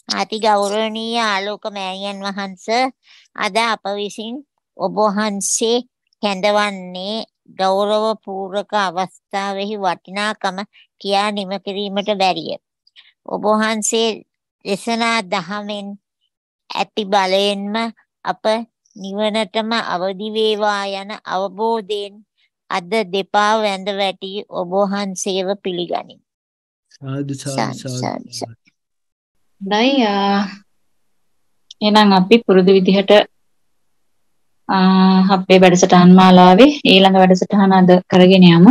අති ගෞරවනීය ආලෝක මෑණියන් වහන්ස අද අප විසින් ඔබ වහන්සේ කැඳවන්නේ ගෞරව පූර්වක අවස්ථාවෙහි වටිනාකම කියා නිම කිරීමට බැරිය. ඔබ වහන්සේ දේශනා දහමෙන් ඇති බලයෙන්ම අප නිවනටම අවදි වේවා යන අවබෝධයෙන් අද දෙපා වැඳ වැටි ඔබ වහන්සේව පිළිගනිමි. සාදු සාදු සාදු සාදු සාදු සාදු. හොඳයි එහෙනම් අපි පුරුදු විදිහට අපේ වැඩසටහන් මාලාවේ ඊළඟ වැඩසටහන අද කරගෙන යමු.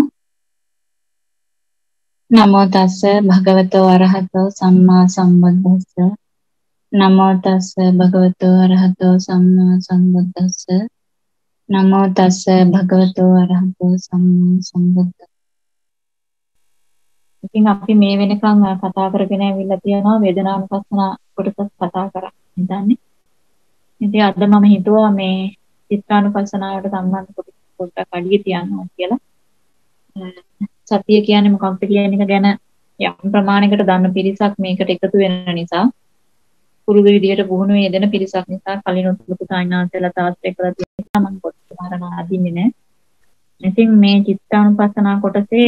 නමෝ තස්ස භගවතෝ අරහතෝ සම්මා සම්බුද්දස්ස. නමෝ තස්ස භගවතෝ අරහතෝ සම්මා සම්බුද්දස්ස. නමෝ තස්ස භගවතෝ අරහතෝ සම්මා සම්බුද්දස්ස. ඉතින් අපි මේ වෙනකන් කතා කරගෙන ඇවිල්ලා තියෙනවා වේදනානුපස්සන කොටසත් කතා කරා හිතන්නේ. ඉතින් අද මම හිතුවා මේ චිත්තානුපස්සනාවට සම්බන්ධ කොටස පොඩ්ඩක් අඩිය තියනවා කියලා. සතිය කියන්නේ මොකක්ද කියන එක ගැන යම් ප්‍රමාණයකට දන්න පිරිසක් මේකට එකතු වෙන නිසා පුරුදු විදියට පුහුණු වේදෙන පිරිසක් නිසා කලිනුත් ලොකු සායනාන්තලා තාස්ත්‍රය කරලා තියෙන නිසා මම කොටස මරණ අදින්නේ නැහැ. ඉතින් මේ චිත්තානුපස්සනා කොටසේ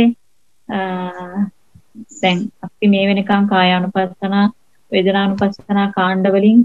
දැන් අපි මේ වෙනකන් කායානුපස්සන වේදනානුපස්සන කාණ්ඩ වලින්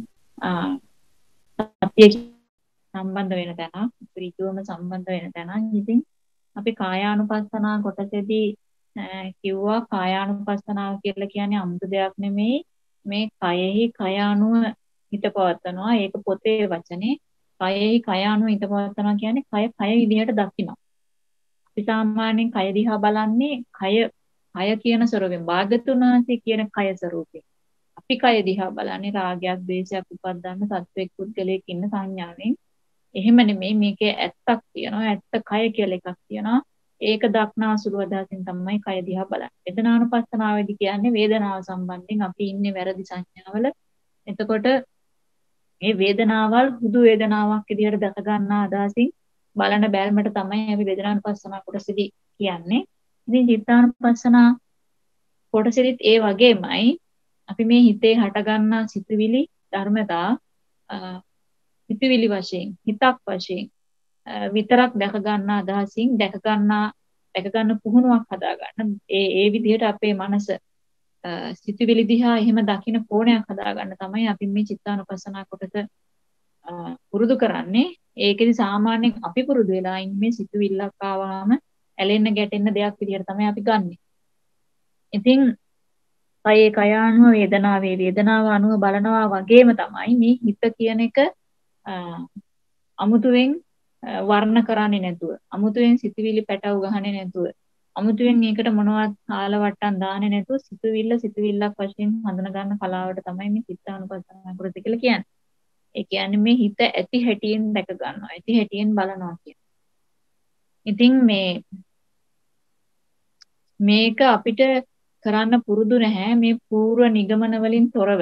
සතිය සම්බන්ධ වෙන තැන ඍජුවම සම්බන්ධ වෙන තැන. ඉතින් අපි කායානුපස්සනා කොටසේදී කිව්වා කායානුපස්සනාව කියලා කියන්නේ 아무තු දෙයක් නෙමෙයි මේ කයෙහි කය අනුව හිත පවත්නවා. ඒක පොතේ වචනේ. කයෙහි කය අනුව හිත පවත්නවා කියන්නේ කය විදිහට දකිනවා. අපි සාමාන්‍යයෙන් කය දිහා බලන්නේ කය කියන ස්වරූපයෙන් භාග්‍යතුන් වහන්සේ කියන කය ස්වරූපයෙන්. අපි කය දිහා බලන්නේ රාගයක්, ද්වේෂයක් උපද්දන්න සත්වෙක් පුද්ගලයෙක් ඉන්න සංඥාවෙන්. එහෙම නෙමෙයි මේකේ ඇත්තක් තියෙනවා. ඇත්ත කය කියලා එකක් තියෙනවා. ඒක දක්නා සුළු අදහසින් තමයි කය දිහා බලන්නේ. වේදනානුපස්සනාවේදී කියන්නේ වේදනාව සම්බන්ධයෙන් අපි ඉන්නේ වැරදි සංඥාවල. එතකොට මේ වේදනාවල් හුදු වේදනාවක් විදිහට දැක ගන්නා අදහසින් බලන බැල්මට තමයි අපි වේදනානුපස්සනා කොටසදී කියන්නේ. ඉතින් චිත්තානුපස්සනා කොටසෙදිත් ඒ වගේමයි අපි මේ හිතේ හටගන්නා සිතුවිලි ධර්මතා සිතුවිලි වශයෙන් හිතක් වශයෙන් විතරක් දැක ගන්න අදහසින් දැක ගන්න පුහුණුවක් හදා ගන්න. ඒ විදිහට අපේ මනස සිතුවිලි දිහා එහෙම දකින කෝණයක් හදා ගන්න තමයි අපි මේ චිත්තානුපස්සනා කොටස පුරුදු කරන්නේ. ඒකෙදි සාමාන්‍යයෙන් අපි පුරුදු වෙලා ඉන්නේ සිතුවිල්ලක් ආවම ඇලෙන්න ගැටෙන්න දෙයක් විදිහට තමයි අපි ගන්නෙ. ඉතින් කයේ කය අනුව වේදනාව අනුව බලනවා වගේම තමයි මේ හිත කියන එක අමුතුවෙන් වර්ණ කරන්නේ නැතුව, අමුතුවෙන් සිතුවිලි පැටව ගහන්නේ නැතුව, අමුතුවෙන් ඒකට මොනවත් ආලවට්ටම් දාන්නේ නැතුව සිතුවිල්ලක් වශයෙන් හඳුන ගන්න කලාවට තමයි මේ චිත්තානුපස්සනා කරත කියලා කියන්නේ. ඒ කියන්නේ මේ හිත ඇති හැටියෙන් දැක ගන්නවා, ඇති හැටියෙන් බලනවා කියන්නේ. ඉතින් මේක අපිට කරන්න පුරුදු නැහැ මේ පූර්ව නිගමන වලින් තොරව.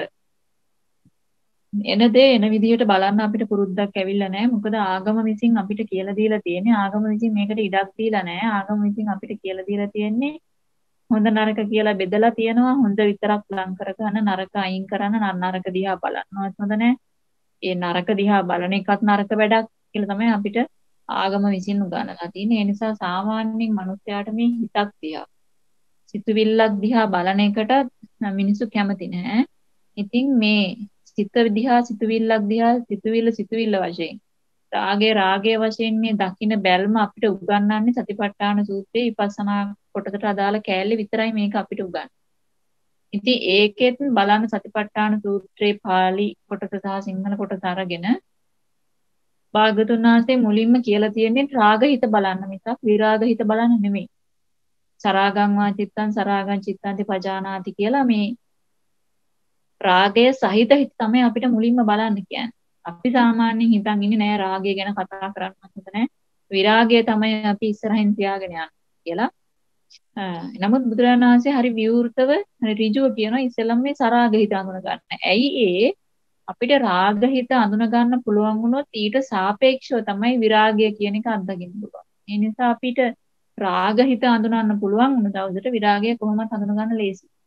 එන විදිහට බලන්න අපිට පුරුද්දක් ඇවිල්ලා නැහැ. මොකද ආගම විසින් අපිට කියලා දීලා තියෙන්නේ ආගම විසින් මේකට ඉඩක් දීලා නැහැ. ආගම විසින් අපිට කියලා දීලා තියෙන්නේ හොඳ නරක කියලා බෙදලා තියෙනවා. හොඳ විතරක් ලං කරගන්න නරක අයින් කරන්න නරක දිහා බලන්නවත් හොඳ නැහැ. ඒ නරක දිහා බලන එකත් නරක වැඩක් කියලා තමයි අපිට ආගම විසින් උගන්වලා තියෙන්නේ. ඒ නිසා සාමාන්‍යයෙන් මිනිස්යාට මේ හිතක් දිහා සිතුවිල්ලක් දිහා බලන එකට මිනිස්සු කැමති නැහැ. ඉතින් මේ සිතුවිල්ලක් දිහා සිතුවිල්ල වශයෙන් රාගය වශයෙන් මේ දකින්න බැල්ම අපිට උගන්වන්නේ සතිපට්ඨාන සූත්‍රයේ විපස්සනා කොටසට අදාළ කෑල්ල විතරයි මේක අපිට උගන්වන්නේ. ඉතින් ඒකෙත් බලන්න සතිපට්ඨාන සූත්‍රයේ පාලි කොටස සහ සිංහල කොටස අරගෙන භාගතුන් වහන්සේ මුලින්ම කියලා තියෙන්නේ රාග හිත බලන්න මිසක් විරාග හිත බලන්න නෙමෙයි. සරාගං වා චිත්තං සරාගං චිත්තංති පජානාති කියලා මේ රාගය සහිත හිත තමයි අපිට මුලින්ම බලන්න කියන්නේ. අපි සාමාන්‍යයෙන් හිතන් ඉන්නේ නෑ රාගය ගැන කතා කරන්න හොඳ නෑ. විරාගය තමයි අපි ඉස්සරහින් තියාගෙන යන්නේ කියලා. නමුත් බුදුරජාණන් වහන්සේ හරි විවෘතව ඍජුව කියනවා ඉස්සෙල්ලම මේ සරාග හිත අඳුන ගන්න. ඇයි අපිට රාග හිත අඳුන ගන්න පුළුවන් වුණොත් ඊට සාපේක්ෂව තමයි විරාගය කියන එක අත්දකින්න පුළුවන්. ඒ නිසා අපිට රාග හිත අඳුනන්න පුළුවන් වුණ දවසට විරාගය කොහොමද හඳුන ගන්න ලේසි.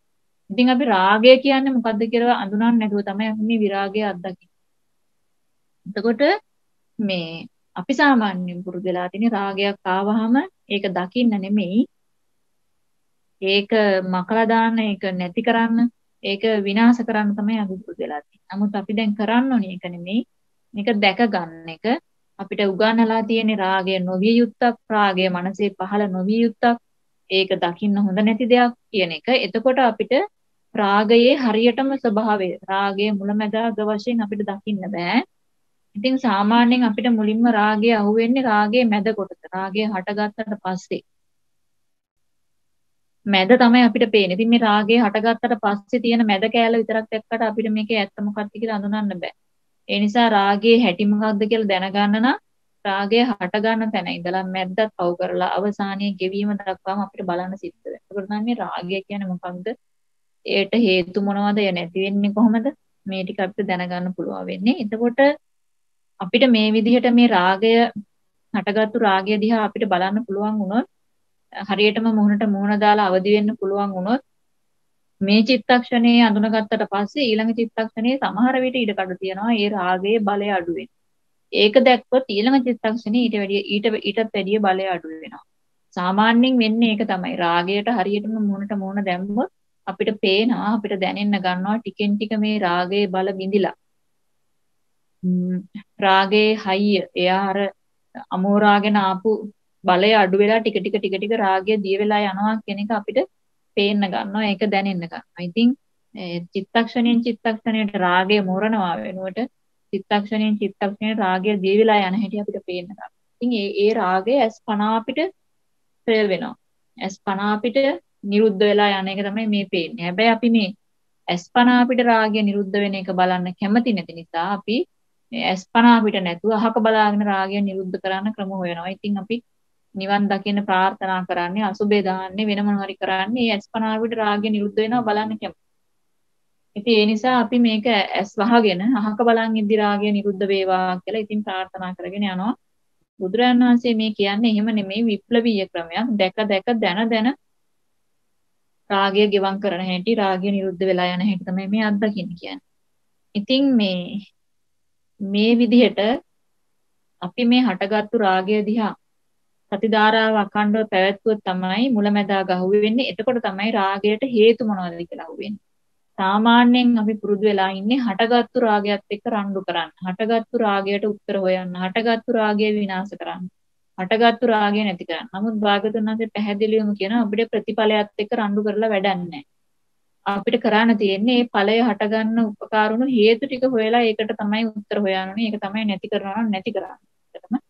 ඉතින් අපි රාගය කියන්නේ මොකද්ද කියලා අඳුනන්නේ නැතුව තමයි අපි මේ විරාගය අත්දකින්නේ. එතකොට මේ අපි සාමාන්‍යයෙන් පුරුදු වෙලා තියෙන රාගයක් ආවහම ඒක දකින්න නෙමෙයි, ඒක මකලා දාන්න, ඒක නැති කරන්න, ඒක විනාශ කරන්න තමයි අපි පුරුදු වෙලා තියෙන්නේ. නමුත් අපි දැන් කරන්න ඕනේ ඒක නෙමෙයි. මේක දැක ගන්න එක. අපිට උගන්වලා තියෙන රාගය නොවිය යුත්තක්, රාගය මනසේ පහළ නොවිය යුත්තක්, ඒක දකින්න හොඳ නැති දෙයක් කියන එක. එතකොට අපිට රාගයේ හරියටම ස්වභාවය, රාගයේ මුලැමැදාග වශයෙන් අපිට දකින්න බෑ. ඉතින් සාමාන්‍යයෙන් අපිට මුලින්ම රාගය අහුවෙන්නේ රාගයේ මැද කොටස. රාගය හටගත්තට පස්සේ මැද තමයි අපිට පේන්නේ. ඉතින් මේ රාගය හටගත්තට පස්සේ තියෙන මැද කෑල්ල විතරක් දැක්කට අපිට මේකේ ඇත්ත මොකක්ද කියලා අඳුනන්න බෑ. ඒ නිසා රාගයේ හැටි මොකක්ද කියලා දැනගන්න නම් රාගය හට ගන්න තැන ඉඳලා මැද්දත් පවු කරලා අවසානයේ ගෙවීම දක්වාම අපිට බලන්න සිද්ධ වෙනවා. ඒකට තමයි මේ රාගය කියන්නේ මොකක්ද? ඒට හේතු මොනවද? එය නැති වෙන්නේ කොහොමද? මේ ටික අපිට දැනගන්න පුළුවන් වෙන්නේ. එතකොට අපිට මේ විදිහට මේ රාගය හටගත්තු රාගය දිහා අපිට බලන්න පුළුවන් වුණොත්, හරියටම මුහුණට මුහුණ දාලා අවදි වෙන්න පුළුවන් වුණොත්, මේ චිත්තක්ෂණයේ අඳුනගත්තට පස්සේ ඊළඟ චිත්තක්ෂණයේ සමහර විට ඉඩකඩ තියෙනවා ඒ රාගයේ බලය අඩු වෙන්න. ඒක දැක්කොත් ඊළඟ චිත්තක්ෂණේ ඊටත් වැඩිය බලය අඩු වෙනවා. සාමාන්‍යයෙන් වෙන්නේ ඒක තමයි. රාගයට හරියටම මුහුණට මුහුණ දැම්මොත් අපිට පේනවා, අපිට දැනෙන්න ගන්නවා ටිකෙන් ටික මේ රාගයේ බල බිඳිලා. රාගයේ හයිය, එයා අර අමෝරාගෙන ආපු බලය අඩු වෙලා ටික ටික රාගය දිය වෙලා යනවා කියන එක අපිට පේන්න ගන්නවා. ඒක දැනෙන්න ගන්නවා. ඉතින් චිත්තක්ෂණයෙන් චිත්තක්ෂණයට රාගය මෝරනවා වෙනුවට චිත්තක්ෂණයෙන් චිත්තක්ෂණයට රාගය දිය වෙලා යන හැටි අපිට පේන්න ගන්නවා. ඉතින් ඒ රාගය S50 අපිට ෆේල් වෙනවා. S50 අපිට නිරුද්ධ වෙලා යන එක තමයි මේ පේන්නේ. හැබැයි අපි මේ S50 අපිට රාගය නිරුද්ධ වෙන එක බලන්න කැමති නැති නිසා අපි මේ S50 අපිට නැතුව අහක බලාගෙන රාගය නිරුද්ධ කරන්න ක්‍රම හොයනවා. ඉතින් අපි නිවන් දකින්න ප්‍රාර්ථනා කරන්නේ, අසුබේ දාන්නේ, වෙන මොනවා හරි කරන්නේ මේ S50 අපිට රාගය නිරුද්ධ වෙනවා බලන්න කැමති. ඉතින් ඒ නිසා අපි මේක ඇස් වහගෙන අහක බලන් ඉද්දි රාගය නිරුද්ධ වේවා කියලා ඉතින් ප්‍රාර්ථනා කරගෙන යනවා. බුදුරජාණන් වහන්සේ මේ කියන්නේ එහෙම නෙමෙයි, විප්ලවීය ක්‍රමයක්. දැක දැක දැන රාගය ගෙවම් කරන හැටි, රාගය නිරුද්ධ වෙලා යන හැටි තමයි මේ අත්දකින්න කියන්නේ. ඉතින් මේ විදිහට අපි මේ හටගත්තු රාගය දිහා සතිධාරාව අඛණ්ඩව පැවැත්වුවොත් තමයි මුලැමැදාග අහුවෙන්නේ. එතකොට තමයි රාගයට හේතු මොනවද කියලා අහුවෙන්නේ. සාමාන්‍යයෙන් අපි පුරුදු වෙලා ඉන්නේ හටගත්තු රාගයත් එක්ක රණ්ඩු කරන්න. හටගත්තු රාගයට උත්තර හොයන්න. හටගත්තු රාගය විනාශ කරන්න. හටගත්තු රාගය නැති කරන්න. නමුත් භාගතුන් වහන්සේ පැහැදිලිවම කියන අපිට ප්‍රතිඵලයක් එක්ක රණ්ඩු කරලා වැඩක් නැහැ. අපිට කරන්න තියෙන්නේ මේ ඵලය හටගන්න උපකාරුණු හේතු ටික හොයලා ඒකට තමයි උත්තර හොයන්නේ. ඒක තමයි නැති කරනවා නැති කරන්නේ.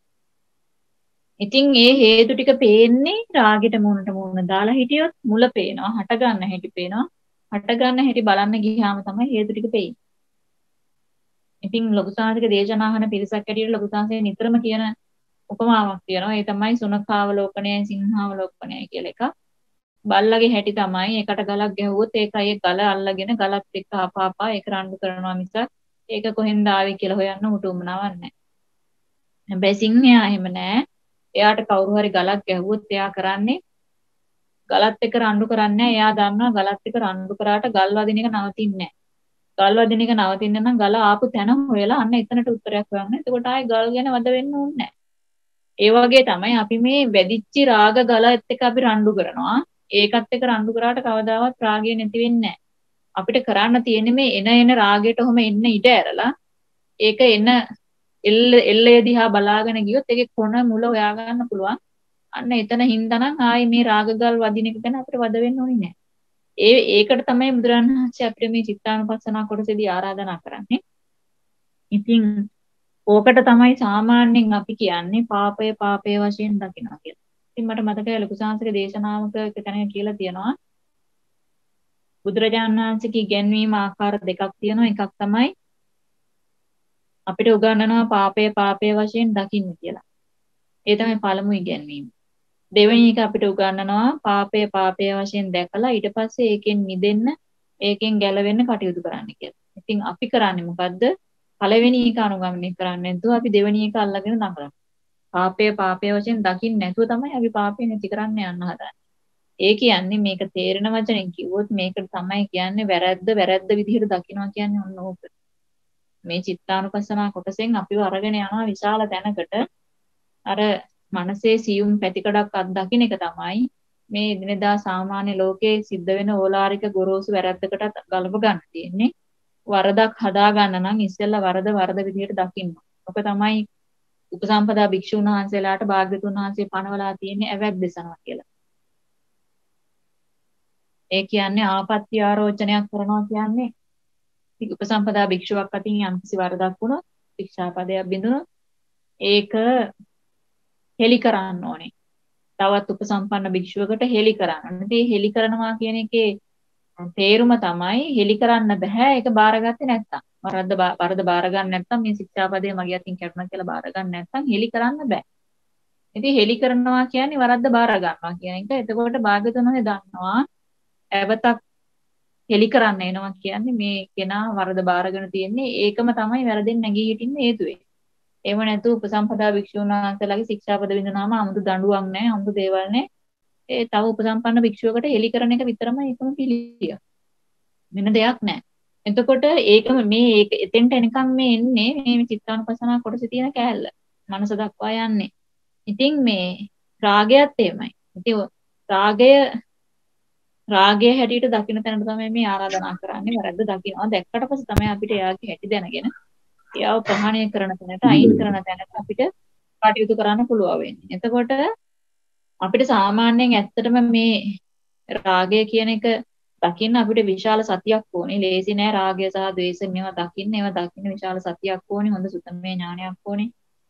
ඉතින් ඒ හේතු ටික පේන්නේ රාගෙට මුණට මුණ දාලා හිටියොත් මුල පේනවා. හට ගන්න හැටි පේනවා. හට ගන්න හැටි බලන්න ගියාම තමයි හේතු ටික පේන්නේ. ඉතින් ලොකු සාහිත්‍ය දේශනාහන පිරිසක් ඇටියට ලොකු සාහිත්‍ය නිතරම කියන උපමාවක් තියෙනවා. ඒ තමයි සුනඛාවලෝකනය සිංහාවලෝකනය කියලා එක. බල්ලගේ හැටි තමයි එකට ගලක් ගැහුවොත් ඒකයි ඒ ගල අල්ලගෙන ගලත් එක්ක අපාපා ඒක රණ්ඩු කරනවා මිසක් ඒක කොහෙන්ද ආවේ කියලා හොයන්න උටුමනාවක් නැහැ. හැබැයි සිංහයා එහෙම නැහැ. එයාට කවුරු හරි ගලක් ගැහුවොත් එයා කරන්නේ ගලත් එක්ක රණ්ඩු කරන්නේ නැහැ. එයා දන්නවා ගලත් එක්ක රණ්ඩු කරාට ගල් වදින එක නවතින්නේ නැහැ. ගල් වදින එක නවතින්න නම් ගල ආපු තැන හොයලා අන්න එතනට උත්තරයක් හොයන්න. එතකොට ආයේ ගල් ගැන වද වෙන්න ඕනේ නැහැ. ඒ වගේ තමයි අපි මේ වැදිච්ච රාග ගලත් එක්ක අපි රණ්ඩු කරනවා. ඒකත් එක්ක රණ්ඩු කරාට කවදාවත් රාගය නැති වෙන්නේ නැහැ. අපිට කරන්න තියෙන්නේ මේ එන රාගයට ඔහම එන්න ඉඩ ඇරලා ඒක එල්ලේ දිහා බලාගෙන ගියොත් ඒකේ කොන මුල හොයාගන්න පුළුවන්. අන්න එතන හින්දානම් ආයේ මේ රාගගල් වදින එක ගැන අපිට වද වෙන්න ඕනේ නැහැ. ඒකට තමයි බුදුරණන් වහන්සේ අපිට මේ චිත්තානුපස්සනා කොටසේදී ආරාධනා කරන්නේ. ඉතින් ඕකට තමයි සාමාන්‍යයෙන් අපි කියන්නේ පාපය වශයෙන් දකිනවා කියලා. ඉතින් මට මතකයි ලොකු සාංශික දේශනාවක එක තැනක කියලා තියෙනවා බුදුරජාණන් වහන්සේගේ ඉගැන්වීම ආකාර දෙකක් තියෙනවා. එකක් තමයි අපිට උගන්වනවා පාපය වශයෙන් දකින්න කියලා. ඒ තමයි පළමු ඉගැන්වීම. දෙවෙනි එක අපිට උගන්වනවා පාපය වශයෙන් දැකලා ඊට පස්සේ ඒකෙන් මිදෙන්න, ඒකෙන් ගැලවෙන්න කටයුතු කරන්න කියලා. ඉතින් අපි කරන්නේ මොකද්ද? පළවෙනි එක අනුගමනය කරන්නේ නැතුව අපි දෙවෙනි එක අල්ලගෙන දඟලනවා. පාපය වශයෙන් දකින්න නැතුව තමයි අපි පාපය නැති කරන්න යන්න හදන්නේ. ඒ කියන්නේ මේක තේරෙන වචනෙන් කිව්වොත් මේක තමයි කියන්නේ වැරද්ද විදිහට දකිනවා කියන්නේ ඔන්න ඕක. මේ චිත්තානුපස්සනා කොටසෙන් අපිව අරගෙන යනවා විශාල තැනකට. අර මනසේ සියුම් පැතිකඩක් අත්දකින්න එක තමයි මේ එදිනෙදා සාමාන්‍ය ලෝකයේ සිද්ධ වෙන ඕලාරික ගොරෝසු වැරද්දකටත් ගලප ගන්න තියෙන්නේ. වරදක් හදා ගන්න නම් ඉස්සෙල්ලා වරද විදිහට දකින්න. ඔක තමයි උපසම්පදා භික්ෂුන් වහන්සේලාට භාග්‍යතුන් වහන්සේ පනවලා තියෙන්නේ ඇවැද්දසනවා කියලා. ඒ කියන්නේ ආපත්‍ය ආරෝචනයක් කරනවා කියන්නේ උපසම්පදා භික්ෂුවක් අතින් යම්කිසි වරදක් වුණොත් ශික්ෂාපදයක් බිඳුනොත් ඒක හෙලි කරන්න ඕනේ. තවත් උපසම්පන්න භික්ෂුවකට හෙලි කරන්න. ඉතින් හෙලි කරනවා කියන එකේ තේරුම තමයි හෙලි කරන්න බෑ ඒක බාරගත්තේ නැත්තම්. වරද බාර ගන්න නැත්තම් මේ ශික්ෂාපදේ මගේ අතින් කැඩුණා කියලා බාර ගන්න නැත්තම් හෙලි කරන්න බෑ. ඉතින් හෙලි කරනවා කියන්නේ වරද්ද බාර ගන්නවා කියන එක. එතකොට භාග්‍යතුන් වහන්සේ දන්නවා ඇවතක් හෙලි කරන්න එනවා කියන්නේ මේ කෙනා වරද බාරගෙන තියෙන්නේ ඒකම තමයි වැරදෙන් නැගී හිටින්න හේතුවේ. එහෙම නැතු උපසම්පදා භික්ෂුන් වහන්සේලාගේ ශික්ෂාපද විඳිනාම 아무තු දඬුවම් නැහැ, 아무තු දේවල් නැහැ. ඒ තව උපසම්පන්න භික්ෂුවකට හෙලි කරන එක විතරමයි එකම පිළිය. වෙන දෙයක් නැහැ. එතකොට ඒකම මේ එතෙන්ට එනකම් මේ එන්නේ මේ චිත්තානුපස්සනා කොටසේ තියෙන කෑල්ල. මනස දක්වා යන්නේ. ඉතින් මේ රාගයත් එහෙමයි. ඉතින් රාගය හැටියට දකින්න තැනට තමයි මේ ආරාධනා කරන්නේ. වැරද්ද දකිනවා. දැක්කට පස්සේ තමයි අපිට එයාගේ හැටි දැනගෙන එයාව ප්‍රහාණය කරන තැනට, අයින් කරන තැනට අපිට කටයුතු කරන්න පුළුවන් වෙන්නේ. එතකොට අපිට සාමාන්‍යයෙන් ඇත්තටම මේ රාගය කියන එක දකින්න අපිට විශාල සතියක් ඕනේ. ලේසි නෑ රාගය සහ ද්වේෂ මේවා දකින්න. ඒවා දකින්න විශාල සතියක් ඕනේ. හොඳ සුතමේ ඥානයක් ඕනේ.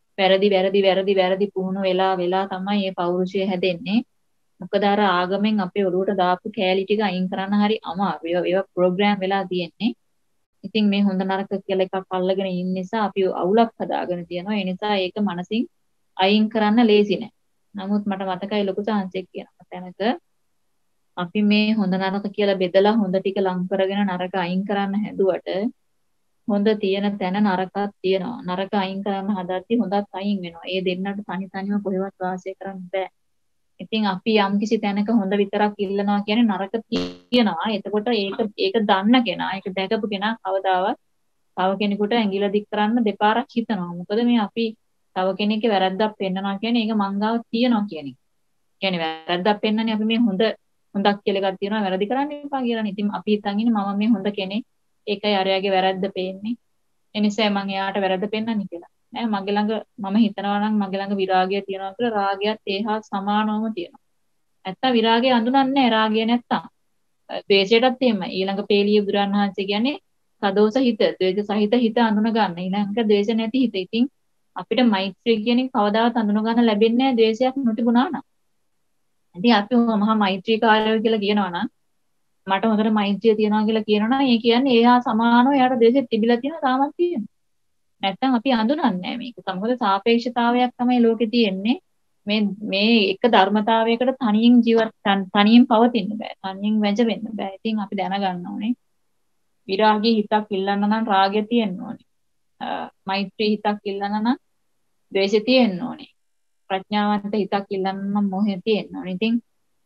වැරදි පුහුණු වෙලා තමයි මේ පෞරුෂය හැදෙන්නේ. මොකද අර ආගමෙන් අපේ ඔළුවට දාපු කෑලි ටික අයින් කරන්න හරි අමාරුයි. ඒවා ප්‍රෝග්‍රෑම් වෙලා තියෙන්නේ. ඉතින් මේ හොඳ නරක කියලා එකක් අල්ලගෙන ඉන්න නිසා අපි අවුලක් හදාගෙන තියෙනවා. ඒ නිසා ඒක මනසින් අයින් කරන්න ලේසි නෑ. නමුත් මට මතකයි ලොකු සාංශයක් කියන තැනක අපි මේ හොඳ නරක කියලා බෙදලා හොඳ ටික ලං කරගෙන නරක අයින් කරන්න හැදුවට හොඳ තියෙන තැන නරකක් තියෙනවා. නරක අයින් කරන්න හදද්දි හොඳත් අයින් වෙනවා. ඒ දෙන්නට තනිව කොහෙවත් වාසය කරන්න බෑ. ඉතින් අපි යම්කිසි තැනක හොඳ විතරක් ඉල්ලනවා කියන්නේ නරක තියෙනවා. එතකොට ඒක දන්න කෙනා, ඒක දැකපු කෙනා කවදාවත් තව කෙනෙකුට ඇඟිල්ල දික් කරන්න දෙපාරක් හිතනවා. මොකද මේ අපි තව කෙනෙක්ගේ වැරද්දක් පෙන්නනවා කියන්නේ ඒක මංගාව තියනවා කියන එක. කියන්නේ වැරද්දක් පෙන්නන්නේ අපි මේ හොඳක් කියලා එකක් තියෙනවා වැරදි කරන්න එපා කියලා. ඉතින් අපි හිතන් ඉන්නේ මම මේ හොඳ කෙනෙක්. ඒකයි අරයාගේ වැරද්ද පේන්නේ. ඒ නිසා මම එයාට වැරද්ද පෙන්නන්නේ කියලා. නෑ මගේ ළඟ මම හිතනවා නම් මගේ ළඟ විරාගය තියෙනවා කියලා රාගයත් ඒහා සමානවම තියෙනවා. නැත්තම් විරාගය අඳුනන්නේ නැහැ රාගය නැත්තම්. ද්වේෂයටත් එහෙමයි. ඊළඟ පේලිය බුදුරන් වහන්සේ කියන්නේ සදෝස හිත, ද්වේෂ සහිත හිත අඳුන ගන්න. ඊළඟ ද්වේෂ නැති හිත. ඉතින් අපිට මෛත්‍රිය කියන එක කවදාවත් අඳුන ගන්න ලැබෙන්නේ නැහැ ද්වේෂයක් නොතිබුණා නම්. ඉතින් අපි මහා මෛත්‍රීකාරයෝ කියලා කියනවා නම් මට හොඳට මෛත්‍රිය තියනවා කියලා කියනවා නම් ඒ කියන්නේ ඒහා සමානව එයාට ද්වේෂෙ තිබිලා තියෙනවා තාමත් තියෙනවා. නැත්තම් අපි අඳුනන්නේ නැහැ මේක. මොකද සාපේක්ෂතාවයක් තමයි ලෝකේ තියෙන්නේ. මේ එක ධර්මතාවයකට තනියෙන් පවතින්න බෑ. තනියෙන් වැජෙන්න බෑ. ඉතින් අපි දැනගන්න ඕනේ. විරාගී හිතක් ඉල්ලන්න නම් රාගය තියෙන්න ඕනේ. මෛත්‍රී හිතක් ඉල්ලන්න නම් ද්වේෂය තියෙන්න ඕනේ. ප්‍රඥාවන්ත හිතක් ඉල්ලන්න නම් මොහය තියෙන්න ඕනේ. ඉතින්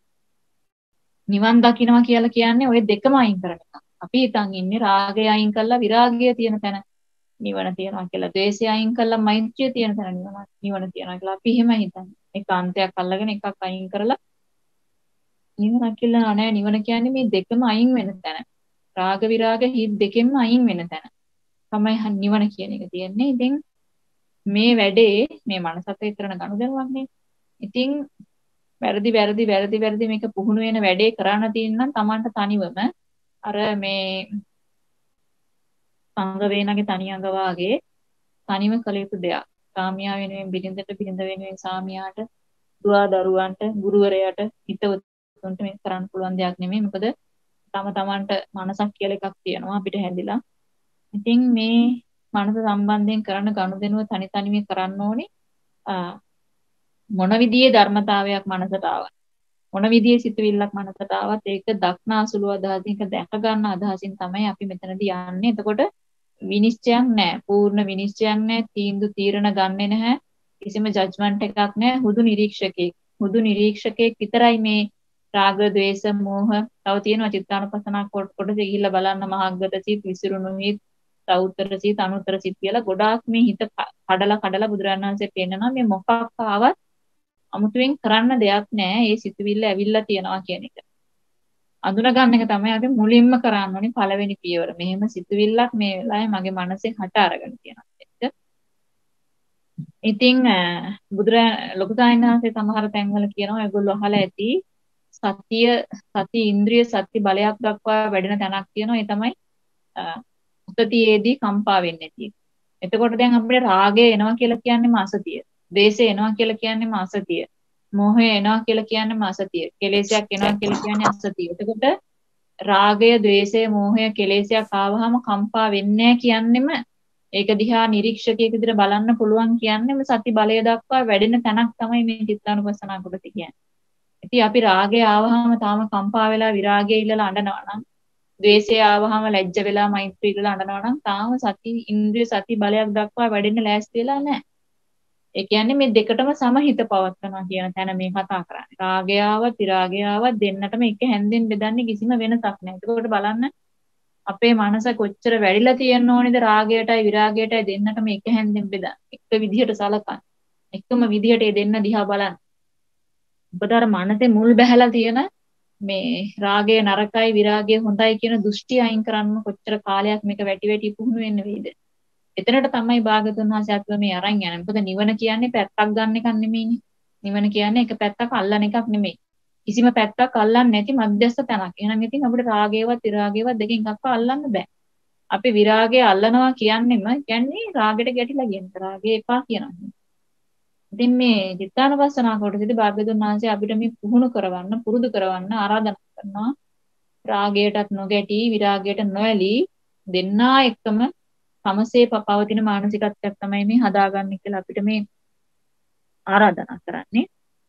නිවන් දකින්නවා කියලා කියන්නේ ওই දෙකම අයින් කරන එක. අපි හිතන් ඉන්නේ රාගය අයින් කළා විරාගය තියෙන තැන නිවන තියනවා කියලා. ද්වේෂය අයින් කළා මෛත්‍රිය තියෙන තැන නිවන තියනවා කියලා. අපි එහෙම හිතන්නේ. එක අන්තයක් අල්ලගෙන එකක් අයින් කරලා නිවන කියලා නෑ. නිවන කියන්නේ මේ දෙකම අයින් වෙන තැන. රාග විරාග හිත් දෙකෙන්ම අයින් වෙන තැන. තමයි නිවන කියන එක තියෙන්නේ. ඉතින් මේ වැඩේ මේ මනසත් එක්ක කරන ගනුදෙනුවක් නේ. ඉතින් වැරදි මේක පුහුණු වෙන වැඩේ කරන්න තියෙන නම් Tamanට තනිවම අර මේ සංග වේනගේ තනි අඟ වාගේ තනිව කළ යුතු දෙයක්. සාමියා වෙනුවෙන් බිරිඳට බිරිඳ වෙනුවෙන් සාමියාට දුවා දරුවන්ට ගුරුවරයාට හිතවතුන්ට මේක කරන්න පුළුවන් දෙයක් නෙමෙයි. මොකද තමන්ට මනසක් කියලා එකක් තියෙනවා අපිට හැදිලා. ඉතින් මේ මනස සම්බන්ධයෙන් කරන ගනුදෙනුව තනිව කරන්න ඕනේ. මොන විදිහේ ධර්මතාවයක් මනසට ආවත් මොන විදිහේ සිතුවිල්ලක් මනසට ආවත් ඒක දක්නාසුළු අදහසින් ඒක දැක ගන්න අදහසින් තමයි අපි මෙතනදී යන්නේ. එතකොට විනිශ්චයක් නැහැ. පූර්ණ විනිශ්චයක් නැහැ. තීරණ ගන්නෙ නැහැ. කිසිම ජජ්මන්ට් එකක් නැහැ. හුදු නිරීක්ෂකෙක් විතරයි මේ රාග, ද්වේෂ, මෝහ තව තියෙනවා චිත්තානුපස්සනා කොටස ගිහිල්ලා බලන්න මහග්ගත සිත්, විසිරුණු හිත්, සවුත්තර සිත්, අනුත්තර සිත් කියලා ගොඩාක් මේ හිත කඩලා බුදුරජාණන් වහන්සේ පෙන්නනවා මේ මොකක් ආවත් අමුතුවෙන් කරන්න දෙයක් නැහැ. ඒ සිතුවිල්ල ඇවිල්ලා තියනවා කියන එක. අඳුන ගන්න එක තමයි අපි මුලින්ම කරන්න ඕනේ පළවෙනි පියවර. මෙහෙම සිතුවිල්ලක් මේ වෙලාවේ මගේ මනසේ හට අරගෙන තියෙනවා. ඉතින් ලොකු සාහිණාංශයේ සමහර තැන්වල කියනවා ඒගොල්ලෝ අහලා ඇති සති ඉන්ද්‍රිය සති බලයක් දක්වා වැඩෙන තැනක් තියෙනවා. ඒ තමයි උතතියේදී කම්පා වෙන්නේ නැති. එතකොට දැන් අපිට රාගය එනවා කියලා කියන්නේම අසතිය. ද්වේෂය එනවා කියලා කියන්නේම අසතිය. මෝහය එනවා කියලා කියන්නේම අසතිය. කෙලෙසයක් එනවා කියලා කියන්නේ අසතිය. එතකොට රාගය, ද්වේෂය, මෝහය, කෙලෙසයක් ආවහම කම්පා වෙන්නේ කියන්නෙම ඒක දිහා නිරීක්ෂකයෙක් විදිහට බලන්න පුළුවන් කියන්නෙම සති බලය දක්වා වැඩෙන තැනක් තමයි මේ චිත්තානුපස්සනා කොට කියන්නේ. ඉතින් අපි රාගය ආවහම තාම කම්පා වෙලා විරාගය ඉල්ලලා අඬනවා නම්, ද්වේෂය ආවහම ලැජ්ජ වෙලා මෛත්‍රී ඉල්ලලා අඬනවා නම් තාම සති ඉන්ද්‍රිය සති බලයක් දක්වා වැඩෙන්න ලෑස්ති වෙලා නැහැ. ඒ කියන්නේ මේ දෙකටම සමහිත පවත්නවා කියන තැන මේ කතා කරන්නේ. රාගය ආවත් විරාගය ආවත් දෙන්නටම එක හැන්දෙන් බෙදන්නේ කිසිම වෙනසක් නැහැ. ඒකෝට බලන්න අපේ මනස කොච්චර වැඩිලා තියෙන්න ඕනේද රාගයටයි විරාගයටයි දෙන්නටම එක හැන්දෙන් බෙදන්න. එක විදිහට සලකන්න. එකම විදිහට ඒ දෙන්න දිහා බලන්න. ඔබට අර මනසේ මුල් බැහැලා තියෙන මේ රාගය නරකයි විරාගය හොඳයි කියන දෘෂ්ටි අයින් කරන්න කොච්චර කාලයක් මේක වැටි පුහුණු වෙන්න වෙයිද? එතනට තමයි භාගතුන් වහන්සේ අපිව මේ අරන් යන්නේ. මොකද නිවන කියන්නේ පැත්තක් ගන්න එකක් නෙමෙයිනේ. නිවන කියන්නේ එක පැත්තක් අල්ලන එකක් නෙමෙයි. කිසිම පැත්තක් අල්ලන්නේ නැති මධ්‍යස්ථ තැනක්. එහෙනම් ඉතින් අපිට රාගයවත් විරාගයවත් දෙකෙන් එකක්ව අල්ලන්න බෑ. අපි විරාගය අල්ලනවා කියන්නේ රාගෙට ගැටිලා කියන එක. රාගය එපා කියනවා. ඉතින් මේ චිත්තානුපස්සනා කොටසදී භාග්‍යවතුන් වහන්සේ අපිට මේ පුහුණු කරවන්න, පුරුදු කරවන්න ආරාධනා කරනවා. රාගයටත් නොගැටි, විරාගයට නොඇලී දෙන්නා එක්කම සමසේ පවතින මානසිකත්වයක් තමයි මේ හදාගන්නේ කියලා අපිට මේ ආරාධනා කරන්නේ.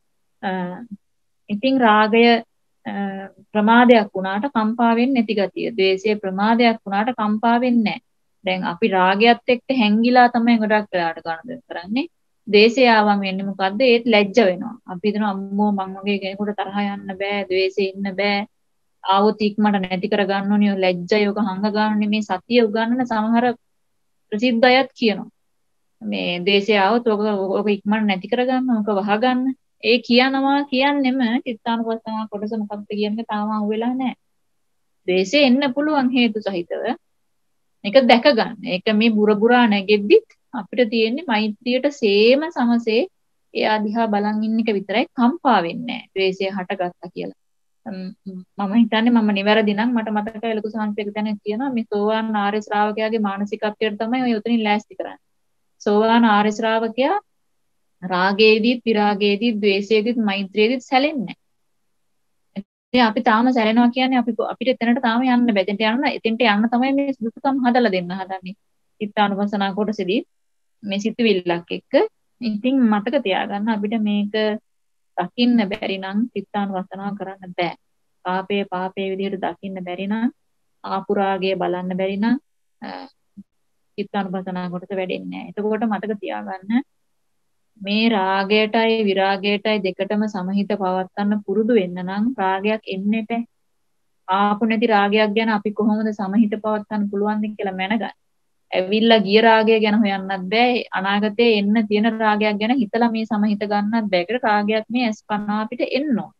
ඉතින් රාගය ප්‍රමාදයක් වුණාට කම්පා වෙන්නේ නැති ගතිය. ද්වේෂය ප්‍රමාදයක් වුණාට කම්පා වෙන්නේ නැහැ. දැන් අපි රාගයත් එක්ක හැංගිලා තමයි ගොඩක් වෙලාට ගන්න කරන්නේ. ද්වේෂය ආවම වෙන්නේ මොකද්ද? ඒත් ලැජ්ජ වෙනවා. අපි හිතනවා අම්මෝ මං වගේ කෙනෙකුට තරහ යන්න බෑ, ද්වේෂේ ඉන්න බෑ. ආවොත් ඉක්මනට නැති කර ගන්න ඕනේ. ලැජ්ජය යෝග හංග ගන්න මේ සතිය උගන්නන සමහර ප්‍රසිද්ධ අයත් කියනවා. මේ ද්වේෂය આવොත් ඔක ඉක්මනට නැති කර ගන්න, ඔක වහ ගන්න. ඒ කියනවා කියන්නෙම චිත්තානුපස්සනා කොටස මොකක්ද කියන්නේ තාම අහුවෙලා නැහැ. ද්වේෂය එන්න පුළුවන් හේතු සහිතව. මේක දැක ගන්න. ඒක මේ බුරබුරා නැගෙද්දිත් අපිට තියෙන්නේ මෛත්‍රියට සේම සමසේ එයා දිහා බලන් ඉන්න එක විතරයි කම්පා වෙන්නේ නැහැ. ද්වේෂය හටගත්තා කියලා. මම හිතන්නේ මම නිවැරදි නම් මට මතකයි ලොකු සංස්කෘතික තැන කියනවා මේ සෝවාන් ආර්ය ශ්‍රාවකයාගේ මානසිකත්වයට තමයි ඔය උතනින් ලෑස්ති කරන්නේ. සෝවාන් ආර්ය ශ්‍රාවකයා රාගයේදීත් විරාගයේදීත් ද්වේෂයේදීත් මෛත්‍රියේදීත් සැලෙන්නේ නැහැ. ඉතින් අපි තාම සැලෙනවා කියන්නේ අපිට එතනට තාම යන්න බෑ. එතෙන්ට යන්න තමයි මේ සුදුසුකම් හදලා දෙන්න හදන්නේ. චිත්තානුපස්සනා කොටසේදී මේ සිතුවිල්ලක් එක්ක. ඉතින් මතක තියාගන්න අපිට මේක දකින්න බැරි නම් චිත්තානුපස්සනාව කරන්න බෑ. පාපේ විදිහට දකින්න බැරි නම් ආපු රාගය බලන්න බැරි නම් චිත්තානුපස්සනාව කොටස වැඩෙන්නේ නැහැ. එතකොට මතක තියාගන්න මේ රාගයටයි විරාගයටයි දෙකටම සමහිත පවත්වන්න පුරුදු වෙන්න නම් රාගයක් එන්නේ නැහැ. ආපු නැති රාගයක් ගැන අපි කොහොමද සමහිත පවත්වන්න පුළුවන්ද කියලා මැනගන්න. ඇවිල්ලා ගිය රාගය ගැන හොයන්නත් බෑ. අනාගතේ එන්න තියෙන රාගයක් ගැන හිතලා මේ සමහිත ගන්නත් බෑ. ඒකට රාගයක් මේ අස්පන්නා අපිට එන්න ඕන.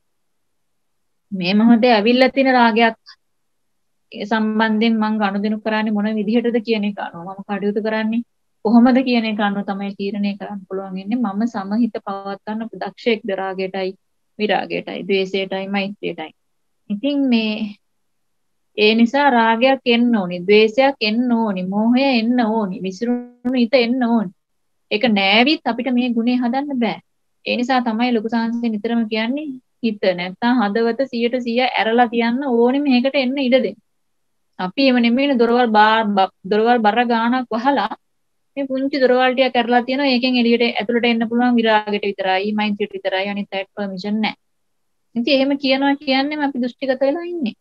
මේ මොහොතේ ඇවිල්ලා තියෙන රාගයක් සම්බන්ධයෙන් මම ගනුදෙනු කරන්නේ මොන විදිහටද කියන එක අනුව මම කටයුතු කරන්නේ කොහොමද කියන එක අනුව තමයි තීරණය කරන්න පුළුවන් ඉන්නේ මම සමහිත පවත්වන්න දක්ෂයෙක්ද රාගයටයි විරාගයටයි ද්වේෂයටයි මෛත්‍රියටයි. ඉතින් මේ ඒ නිසා රාගයක් එන්න ඕනි, ද්වේෂයක් එන්න ඕනි, මෝහය එන්න ඕනි, විසිරුණු හිත එන්න ඕනි. ඒක නෑවිත් අපිට මේ ගුණේ හදන්න බෑ. ඒ නිසා තමයි ලොකු සාංශයෙන් නිතරම කියන්නේ හිත නැත්තම් හදවත 100% ඇරලා තියන්න ඕනේ මේකට එන්න ඉඩ දෙන්න. අපි එව නෙමෙයි දොරවල් බර ගානක් වහලා මේ පුංචි දොරවල් ටික කරලා තියෙනවා. ඒකෙන් එළියට ඇතුළට එන්න පුළුවන් විරාගයට විතරයි, මෛත්‍රියට විතරයි. අනිත් අයට පර්මිෂන් නැහැ. ඉතින් එහෙම කියනවා කියන්නේ අපි දෘෂ්ටිගත වෙලා ඉන්නේ.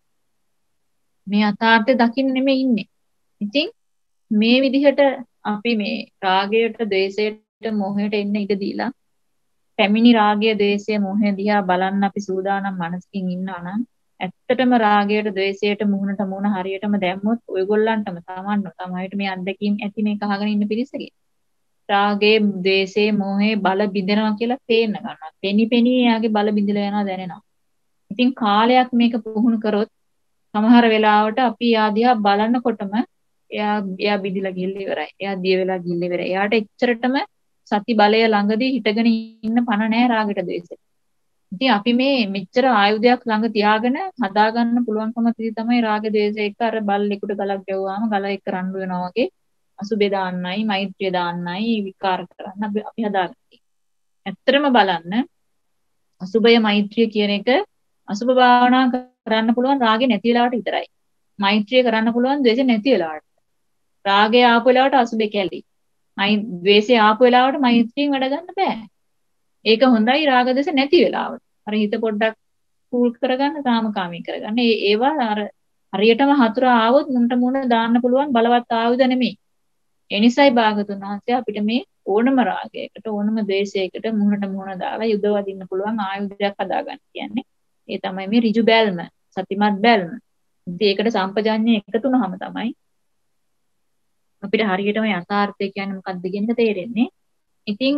මේ අතාර්ථය දකින්න නෙමෙයි ඉන්නේ. ඉතින් මේ විදිහට අපි මේ රාගයට, ද්වේෂයට, මොහයට එන්න ඉඩ දීලා පැමිණි රාගය, ද්වේෂය, මෝහය දිහා බලන්න අපි සූදානම් මනසකින් ඉන්නවා නම් ඇත්තටම රාගයට, ද්වේෂයට මුහුණට මුහුණ හරියටම දැම්මොත් ඔයගොල්ලන්ටම තමයිට මේ අත්දැකීම් ඇති මේ කහගෙන ඉන්න පිරිසගේ රාගේ, ද්වේෂේ, මෝහේ බල බිඳෙනවා කියලා පේන්න ගන්නවා. පෙනි එයාගේ බල බිඳලා යනවා දැනෙනවා. ඉතින් කාලයක් මේක පුහුණු කරොත් සමහර වෙලාවට අපි ආදියා බලනකොටම එයා බිඳිලා ගිහිල්ලා ඉවරයි. එයා දිය වෙලා ගිහිල්ලා ඉවරයි. එයාට එච්චරටම සති බලය ළඟදී හිටගෙන ඉන්න පණ නැහැ රාගයට ද්වේෂයට. ඉතින් අපි මේ මෙච්චර ආයුධයක් ළඟ තියාගෙන හදාගන්න පුළුවන්කම තමයි රාග ද්වේෂ එක අර බල්ලෙකුට ගලක් ගැව්වාම ගල එක්ක රණ්ඩු වෙනවා වගේ අසුබේ දාන්නයි මෛත්‍රිය දාන්නයි විකාර කරන්න අපි හදාගන්නේ. ඇත්තටම බලන්න අසුබය මෛත්‍රිය කියන එක අසුබ භාවනා කරන්න පුළුවන් රාගේ නැති වෙලාවට විතරයි. මෛත්‍රිය කරන්න පුළුවන් ද්වේෂ නැති වෙලාවට. රාගය ආපු වෙලාවට අසුබේ කැලි. ද්වේෂය ආපු වෙලාවට මෛත්‍රියෙන් වැඩ ගන්න බෑ. ඒක හොඳයි රාග ද්වේෂ නැති වෙලාවට. අර හිත පොඩ්ඩක් කූල් කරගන්න, කාමකාමී කරගන්න. ඒවා අර හරියටම හතුර ආවොත් මුන්ට මුණ දාන්න පුළුවන් බලවත් ආයුධ නෙමෙයි. ඒ නිසායි භාගතුන් වහන්සේ අපිට මේ ඕනම රාගයකට ඕනම ද්වේෂයකට මුහුණට මුහුණ දාලා යුද වදින්න පුළුවන් ආයුධයක් හදාගන්න කියන්නේ. ඒ තමයි මේ ඍජු බැල්ම, සතිමත් බැල්ම. ඉතින් ඒකට සම්පජාඤ්ඤය එකතු වුනහම තමයි අපිට හරියටම යථාර්ථය කියන්නේ මොකක්ද කියන එක තේරෙන්නේ. ඉතින්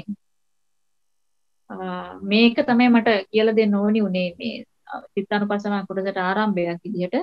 මේක තමයි මට කියලා දෙන්න ඕනි උනේ මේ චිත්තානුපස්සනා කොටසට ආරම්භයක් විදිහට.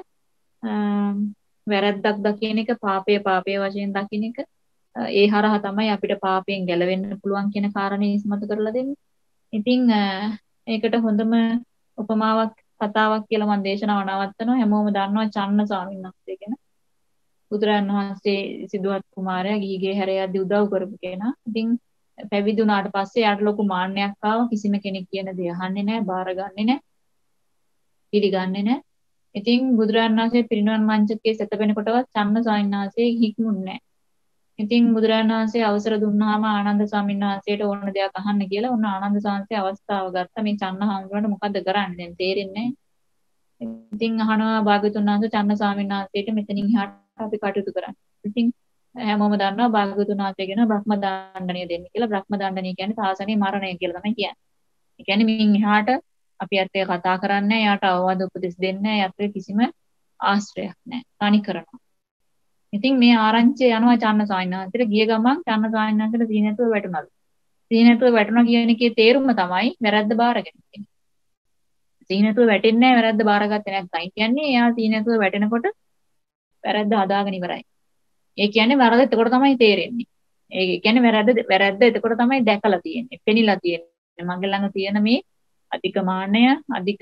වැරද්දක් දකින එක පාපය වශයෙන් දකින එක ඒ හරහා තමයි අපිට පාපයෙන් ගැලවෙන්න පුළුවන් කියන කාරණේ ඉස්මතු කරලා දෙන්නේ. ඉතින් ඒකට හොඳම උපමාවක් කතාවක් කියලා මම දේශනාව නවත්තනවා. හැමෝම දන්නවා චන්න ස්වාමීන් වහන්සේ ගැන. බුදුරන් වහන්සේ සිදුවත් කුමාරයා ගිහිගේ හැර යද්දි උදව් කරපු කෙනා. ඉතින් පැවිදි වුණාට පස්සේ යාට ලොකු මාන්නයක් ආවා. කිසිම කෙනෙක් කියන දේ අහන්නේ නැහැ, බාරගන්නේ නැහැ, පිළිගන්නේ නැහැ. ඉතින් බුදුරන් වහන්සේ පිරිනිවන් මංචකයේ සැතපෙන කොටවත් චන්න ස්වාමීන් වහන්සේ හික්මුන්නේ නැහැ. ඉතින් බුදුරන් වහන්සේ අවසර දුන්නාම ආනන්ද ස්වාමීන් වහන්සේට ඕන දෙයක් අහන්න කියලා ඔන්න ආනන්ද ස්වාමීන් අවස්ථාව ගත්තා. මේ චන්න හාමුදුරන්ට මොකද්ද කරන්නේ දැන් තේරෙන්නේ නැහැ. ඉතින් අහනවා භාග්‍යතුන් වහන්සේ චන්න ස්වාමීන් වහන්සේට මෙතනින් එහාට අපි කටයුතු කරන්න. ඉතින් හැමෝම දන්නවා භාග්‍යතුන් වහන්සේ කියන බ්‍රහ්ම දණ්ඩනීය දෙන්න කියලා. බ්‍රහ්ම දණ්ඩනීය කියන්නේ සාසනේ මරණය කියලා තමයි කියන්නේ. ඒ කියන්නේ මින් එහාට අපි ඇත්ත කතා කරන්නේ යාට අවවාද උපදෙස් දෙන්නේ යාට කිසිම ආශ්‍රයයක් නැහැ. තනි කරනවා. ඉතින් මේ ආරංචිය යනවා චන්න සායනාන්තට ගිය ගමන් චන්න සායනාන්තට සීනතුව වැටුණලු. සීනතුව වැටුණා කියන එකේ තේරුම තමයි වැරද්ද බාරගෙන ඉන්නේ. සීනතුව වැටෙන්නේ නැහැ වැරද්ද බාරගත්තේ නැත්නම්. කියන්නේ එයා සීනතුව වැටෙනකොට වැරද්ද හදාගෙන ඉවරයි. ඒ කියන්නේ වැරද්ද එතකොට තමයි තේරෙන්නේ. ඒ කියන්නේ වැරද්ද එතකොට තමයි දැකලා තියෙන්නේ. පෙනිලා තියෙන්නේ. මගේ ළඟ තියෙන මේ අධික මාන්නය, අධික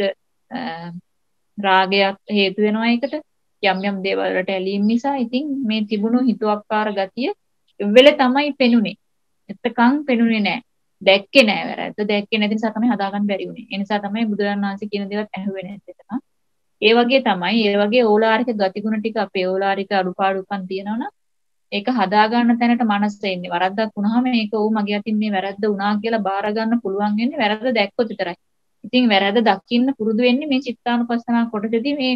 රාගයක් හේතු වෙනවා ඒකට. යම් දේවල් වලට ඇලීම් නිසා ඉතින් මේ තිබුණු හිතුවක්කාර ගතිය වෙලෙ තමයි පෙනුනේ. එතකන් පෙනුනේ නැහැ. දැක්කේ නැහැ වැරද්ද. දැක්කේ නැති නිසා තමයි හදාගන්න බැරි වුනේ. ඒ නිසා තමයි බුදුරජාණන් වහන්සේ කියන දේවත් ඇහුවේ නැත්තේ. ඒ වගේ තමයි ඒ වගේ ඕලාරික ගතිගුණ ටික අපේ ඕලාරික අඩුපාඩුකම් තියෙනවනම් ඒක හදාගන්න තැනට මනස එන්නේ. වරද්දක් වුණාම මේක මගේ අතින් මේ වැරද්ද වුණා කියලා බාර ගන්න පුළුවන් වෙන්නේ වැරද්ද දැක්කොත් විතරයි. ඉතින් වැරද්ද දකින්න පුරුදු වෙන්නේ මේ චිත්තානුපස්සනා කොටසදී මේ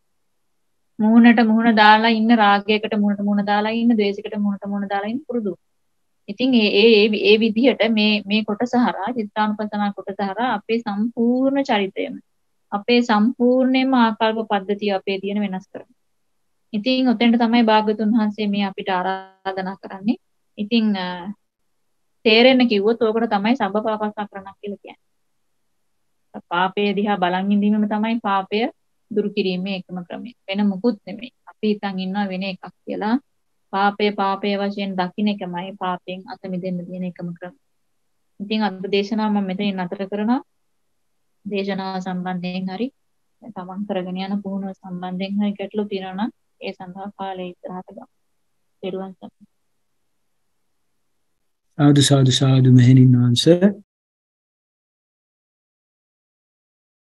මුහුණට මුහුණ දාලා ඉන්න රාගයකට මුහුණට මුහුණ දාලා ඉන්න ද්වේෂයකට මුහුණට මුහුණ දාලා ඉන්න පුරුදු. ඉතින් ඒ විදිහට මේ කොටස හරහා චිත්තානුපස්සනා කොටස හරහා අපේ සම්පූර්ණ චරිතයම අපේ සම්පූර්ණයෙන්ම ආකල්ප පද්ධතිය අපේ තියෙන වෙනස් කරනවා. ඉතින් ඔතෙන්ට තමයි භාග්‍යතුන් වහන්සේ මේ අපිට ආරාධනා කරන්නේ. ඉතින් තේරෙන්න කිව්වොත් ඕකට තමයි සබ්බපාපස්සකරණක් කියලා කියන්නේ. පාපය දිහා බලන් ඉඳීමම තමයි පාපය දුරු කිරීමේ එකම ක්‍රමය. වෙන මොකුත් නෙමෙයි. අපි හිතන් ඉන්නවා වෙන එකක් කියලා. පාපය වශයෙන් දකින්න එකමයි පාපයෙන් අත මිදෙන්න තියෙන එකම ක්‍රමය. ඉතින් අද දේශනාව මම මෙතනින් නතර කරනවා. දේශනාව සම්බන්ධයෙන් හරි තමන් කරගෙන යන පුහුණුව සම්බන්ධයෙන් හරි ගැටලු තියෙනවා නම් ඒ සඳහා කාලය ඉස්සරහට ගමු. ඊළඟ සාදු මෙහෙණින් වහන්සේ